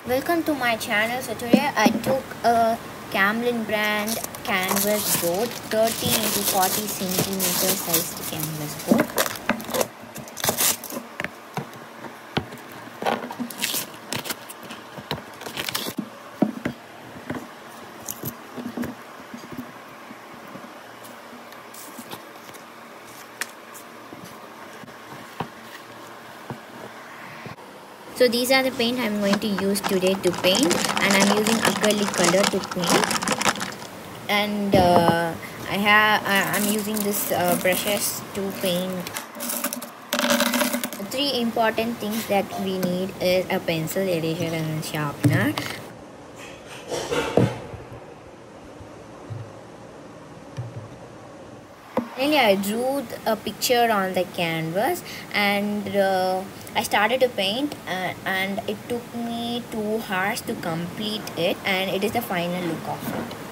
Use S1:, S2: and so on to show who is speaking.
S1: Welcome to my channel. So today I took a Camlin brand canvas board, 30 into 40 centimeter sized canvas board. So these are the paint I'm going to use today to paint, and I'm using acrylic color to paint. And I'm using this brushes to paint. Three important things that we need is a pencil, eraser, and a sharpener. Finally, I drew a picture on the canvas, and I started to paint, and it took me 2 hours to complete it, and it is the final look of it.